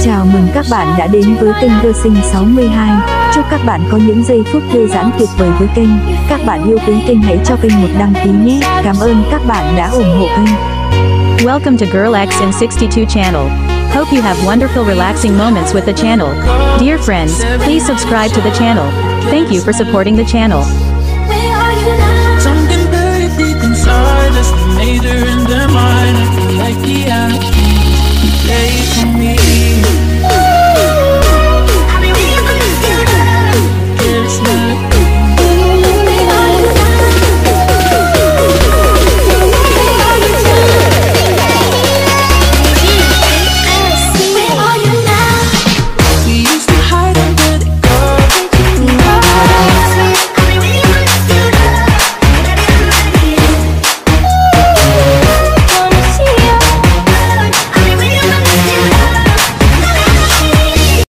Chào mừng các bạn đã đến với kênh Girl Sinh 62. Chúc các bạn có những giây phút thư giãn tuyệt vời với kênh. Các bạn yêu quý kênh hãy cho kênh một đăng ký nhé. Cảm ơn các bạn đã ủng hộ kênh. Welcome to Girl X in 62 channel. Hope you have wonderful relaxing moments with the channel. Dear friends, please subscribe to the channel. Thank you for supporting the channel. Something buried deep inside us, the major and the minor, like the